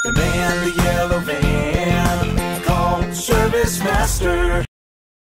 The man in the yellow van, called Service Master.